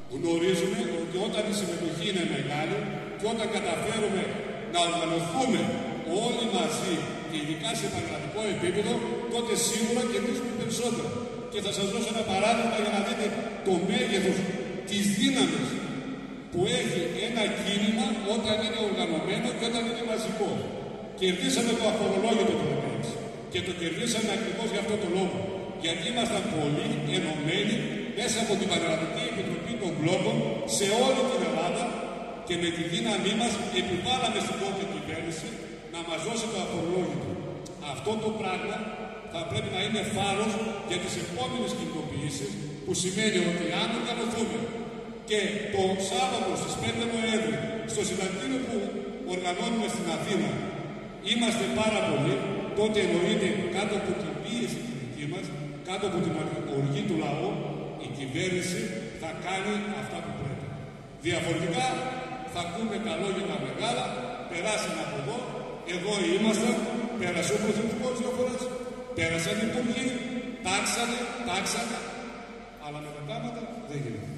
Γνωρίζουμε ότι όταν η συμμετοχή είναι μεγάλη και όταν καταφέρουμε να οργανωθούμε όλοι μαζί και ειδικά σε επαγγελματικό επίπεδο, τότε σίγουρα κερδίζουμε περισσότερο. Και θα σας δώσω ένα παράδειγμα για να δείτε το μέγεθος της δύναμης που έχει ένα κίνημα όταν είναι οργανωμένο και όταν είναι μαζικό. Κερδίσαμε το αφορολόγιο το 2016 και το κερδίσαμε ακριβώς για αυτό το λόγο. Γιατί ήμασταν πολύ ενωμένοι μέσα από την Πανελλαδική Επιτροπή των Μπλόκων σε όλη την Ελλάδα και με τη δύναμή μας επιβάλαμε στην πρώτη κυβέρνηση να μας δώσει το αφορολόγιο. Αυτό το πράγμα θα πρέπει να είναι φάρος για τις επόμενες κινητοποιήσεις, που σημαίνει ότι αν οργανωθούμε και το Σάββατο στις 5 Νοέμβρη στο συναντήριο που οργανώνουμε στην Αθήνα είμαστε πάρα πολλοί, τότε εννοείται κάτω από την πίεση τη δική μας, κάτω από την οργή του λαού, η κυβέρνηση θα κάνει αυτά που πρέπει. Διαφορετικά θα ακούμε τα λόγια τα μεγάλα, περάσαν από εδώ ήμασταν, πέρασε ο Πρωθυπουργός 2 φορές, πέρασαν οι υπουργοί, τάξανε, αλλά με τα πράγματα δεν γίνεται.